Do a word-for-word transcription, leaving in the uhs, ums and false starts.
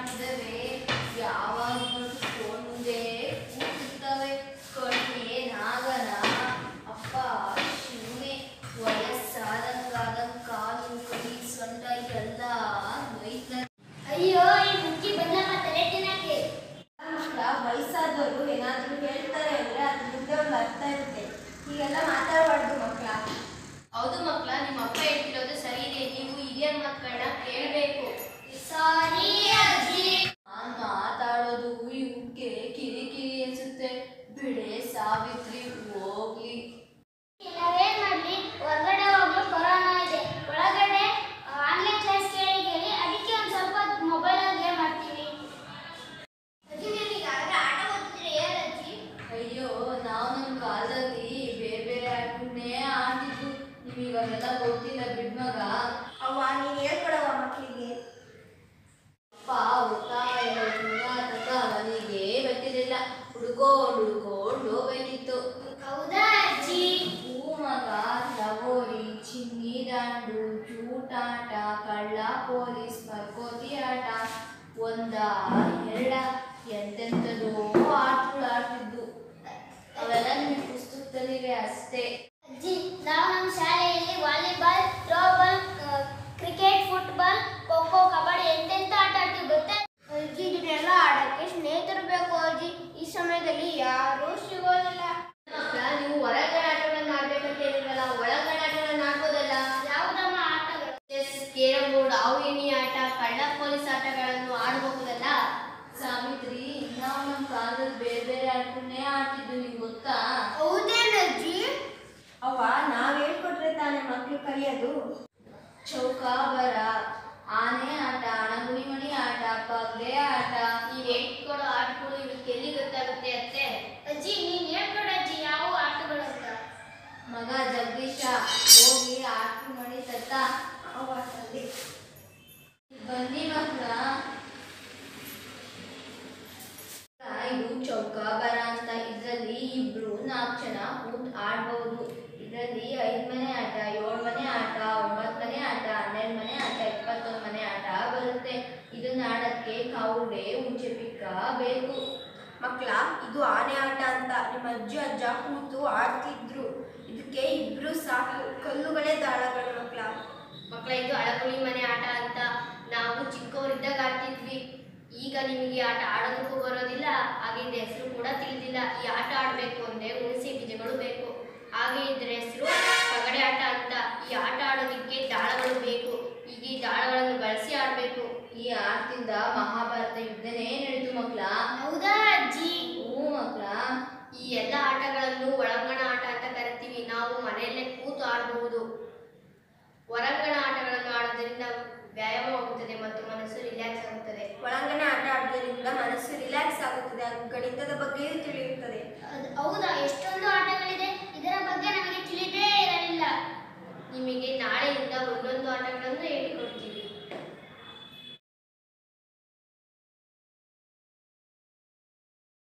ಮಾಡಿದ್ದೇವೆ ಯಾವಾಗ ಫೋನ್ ಮುಂದೆ ಕೂತಿರ್ತವೆ. ಕಣ್ಣೇನಾಗನ ಅಪ್ಪ ಶಿವನೇ, ವಯಸ್ಸಾದಂಗಾದಂಗ ಕಾಲು ಕೈ ಸೊಂಟ ಎಲ್ಲ ನೋಯ್ತ. ಅಯ್ಯೋ ಈ ಮುಚ್ಚಿ ಬಂದಮ್ಮ ತಲೆ ತಿನ್ನಕ್ಕೆ. ವಯಸ್ಸಾದವರು ಏನಾದ್ರೂ ಹೇಳ್ತಾರೆ ಅಂದ್ರೆ ಅದ್ರ ಮುಂದೆ ಒಂದು ಅರ್ಥ ಇರುತ್ತೆ. ಹೀಗೆಲ್ಲ ಮಾತಾಡಬಾರ್ದು ಮಕ್ಕಳ. ಹೌದು ಮಕ್ಕಳ, ನಿಮ್ಮ ಅಪ್ಪ ಹೇಳ್ತಿರೋದು ಸರಿ ಇದೆ. ನೀವು ಹಿರಿಯರ ಮಕ್ಕಳನ್ನ ಕೇಳಬೇಕು. ಸಾರಿ ಅಜ್ಜಿ. ನಾನ್ ಮಾತಾಡೋದು ಇವಕ್ಕೆ ಕಿರಿ ಕಿರಿ ಅನ್ಸುತ್ತೆ. ಬಿಡೆ ಸಾವಿತ್ರಿ, ಹೋಗ್ಲಿ. ನಾವೇನ್ ಮಾಡ್ಲಿ, ಹೊರಗಡೆ ಹೋಗ್ಲು ಕೊರೋನಾ ಇದೆ, ಒಳಗಡೆ ಆನ್ಲೈನ್ ಕ್ಲಾಸ್ ಕೇಳಿ ಕೇಳಿ ಅದಕ್ಕೆ ಒಂದ್ ಸ್ವಲ್ಪ ಮೊಬೈಲ್ ಗೇಮ್ ಮಾಡ್ತೀವಿ. ಅಜ್ಜಿ ನಿಮಗೆ ಆಗ ಆಟ ಓದ್ತಿದ್ರೆ ಹೇಳಜ್ಜಿ. ಅಯ್ಯೋ, ನಾವು ನಮ್ಮ ಕಾಲದಲ್ಲಿ ಬೇರೆ ಬೇರೆ ಆಟಗಳನ್ನೇ ಆಡ್ತಿದ್ವು. ನಿಮಗೆಲ್ಲ ಗೊತ್ತಿಲ್ಲ ಬಿಡ್ಮಗ. ಅವ್ವ ನೀನು ಹೇಳ್ಕೊಡವ ಮಕ್ಕಳಿಗೆ. ಅಪ್ಪ ಓದ್ತಾ ಇರೋದ್ರಿಂದ ನನಗೆ ಗೊತ್ತಿರಲಿಲ್ಲ. ಹುಡ್ಕೊಂಡು ಹುಡ್ಕೊಂಡು ಹೋಗ್ಬೇಕಿತ್ತು. ಹೌದಾ ಅಜ್ಜಿ? ಹೂ ಮಗ, ಲಗೋರಿ, ಚಿನ್ನಿ ದಾಂಡು, ಜೂಟಾಟ, ಕಳ್ಳ ಪೊಲೀಸ್, ಮರ್ಕೋತಿ ಆಟ, ಒಂದ ಎರಡ ಎಂತೆಂಥದೋ ಆಟಗಳು ಆಡ್ತಿದ್ವು. ಅವೆಲ್ಲ ನಿಮಗೆ ಪುಸ್ತಕದಲ್ಲಿವೆ ಅಷ್ಟೇ. ಅಜ್ಜಿ, ನಾವು ನಮ್ಮ ಶಾಲೆಯಲ್ಲಿ volleyball, throwball, cricket, football, kho kho, kabaddi ಎಂತೆಂತ ಆಟ ಆಡ್ತೀವಿ ಗೊತ್ತಾ ಅಜ್ಜಿ? ಇದನ್ನೆಲ್ಲ ಆಡಕ್ಕೆ ಸ್ನೇಹಿತರು ಬೇಕು ಅಜ್ಜಿ. ಈ ಸಮಯದಲ್ಲಿ ಯಾರೂ ಸಿಗೋದಿಲ್ಲ. ಮಕ್ಕಳ, ನೀವು ಹೊರಗಡೆ ಆಟಗಳನ್ನ ಆಡ್ಬೇಕಂತ ಹೇಳಿದ್ರಲ್ಲ, ಒಳಗಡೆ ಆಟಗಳನ್ನ ಆಡ್ಬೋದಲ್ಲ. ಯಾವುದಮ್ಮ ಆಟಗಳು? ಚೆಸ್, ಕೇರಂ ಬೋರ್ಡ್, ಹಾವು ಏಣಿ ಆಟ, ಕಳ್ಳ ಪೊಲೀಸ್ ಆಟಗಳನ್ನು ಆಡಬಹುದಲ್ಲ. ಸಾವಿತ್ರಿ, ನಾವು ನಮ್ಮ ಕಾಲದಲ್ಲಿ ಬೇರೆ ಬೇರೆ ಆಟಗಳನ್ನೇ ಆಡ್ತಿದ್ವು. ನಿಮ್ಗೆ ಗೊತ್ತಾ? ಹೌದೇನಜ್ಜಿ? ಅವ್ವ ನಾವ್ ಹೇಳ್ಕೊಟ್ರೆ ತಾನೇ ಮಕ್ಳು ಕಲಿಯೋದು. ಚೌಕಾಬಾರ, ಆನೆ ಆಟ, ಅಣಗುಳಿ ಮಣಿ ಆಟ, ಪಗ್ಲೆ ಆಟ. ನೀವು ಹೇಳ್ಕೊಡೋ ಆಟಗಳು ಇವಕ್ಕೆ ಎಲ್ಲಿ ಗೊತ್ತಾಗುತ್ತೆ ಅತ್ತೆ? ಅಜ್ಜಿ ನೀನ್ ಹೇಳ್ಕೊಡು ಅಜ್ಜಿ, ಯಾವ ಆಟಗಳು ಅಂತ. ಮಗ ಜಗದೀಶ, ಹೋಗಿ ಆಟ ಮಾಡಿ ತತ್ತ. ಅವ್ವ ತಂದೆ. ಬನ್ನಿ ಮಕ್ಕಳ. ಇದು ಚೌಕಾಬಾರ ಅಂತ. ಇದರಲ್ಲಿ ಇಬ್ರು ನಾಲ್ಕು ಜನ ಕೂತ್ ಆಡ್ಬಹುದು. ಇದರಲ್ಲಿ ಐದು ಮನೆ ಆಟ, ಏಳು ಮನೆ ಆಟ, ಒಂಬತ್ತು ಮನೆ ಆಟ, ಹನ್ನೆರಡು ಮನೆ ಆಟ, ಇಪ್ಪತ್ತೊಂದು ಮನೆ ಆಟ ಬರುತ್ತೆ. ಇದನ್ನ ಆಡಕ್ಕೆ ಕೌಡೆ ಉಂಚೆ ಪಿಕ್ಕ ಬೇಕು. ಮಕ್ಕಳ, ಇದು ಆನೆ ಆಟ ಅಂತ ನಿಮ್ಮ ಅಜ್ಜಿ ಅಜ್ಜ ಕೂತು ಆಡ್ತಿದ್ರು. ಇದಕ್ಕೆ ಇಬ್ರು ಸಾಕು. ಕಲ್ಲುಗಳೇ ದಾಳಗಳು ಮಕ್ಕಳ. ಮಕ್ಕಳ, ಇದು ಅಳಗುಳಿ ಮನೆ ಆಟ ಅಂತ ನಾವು ಚಿಕ್ಕವರಿದ್ದಾಗ ಆಡ್ತಿದ್ವಿ. ಈಗ ನಿಮಗೆ ಆಟ ಆಡೋದಕ್ಕೂ ಬರೋದಿಲ್ಲ, ಹಾಗೆ ಇದ್ರ ಹೆಸರು ಕೂಡ ತಿಳಿದಿಲ್ಲ. ಈ ಆಟ ಆಡಬೇಕು ಅಂದ್ರೆ ಹುಣಸೆ ಬೀಜಗಳು ಬೇಕು. ಹಾಗೆ ಇದ್ರ ಹೆಸರು ಪಗಡೆ ಆಟ ಅಂತ. ಈ ಆಟ ಆಡೋದಕ್ಕೆ ದಾಳಗಳು ಬೇಕು. ಈಗ ಈ ದಾಳಗಳನ್ನು ಬಳಸಿ ಆಡಬೇಕು. ಈ ಆಟದಿಂದ ಮಹಾಭಾರತ ಯುದ್ಧನೇ ನಡೆದು ಮಕ್ಕಳ. ಹೌದಾ ಅಜ್ಜಿ? ಹ್ಞೂ ಮಕ್ಕಳ. ಈ ಎಲ್ಲ ಆಟಗಳನ್ನು ಒಳಾಂಗಣ ಆಟ ಅಂತ ಕರಿತೀವಿ. ನಾವು ಮನೆಯಲ್ಲೇ ಕೂತು ಆಡಬಹುದು. ಹೊರಾಂಗಣ ಆಟಗಳನ್ನು ಆಡೋದ್ರಿಂದ ವ್ಯಾಯಾಮವಾಗುತ್ತದೆ ಮತ್ತು ಮನಸ್ಸು ರಿಲ್ಯಾಕ್ಸ್ ಆಗುತ್ತದೆ. ಒಳಾಂಗಣ ಆಟ ಆಡೋದ್ರಿಂದ ಮನಸ್ಸು ರಿಲ್ಯಾಕ್ಸ್ ಆಗುತ್ತದೆ, ಗಣಿತದ ಬಗ್ಗೆಯೂ ತಿಳಿಯುತ್ತದೆ. ಹೌದಾ? ಎಷ್ಟೋ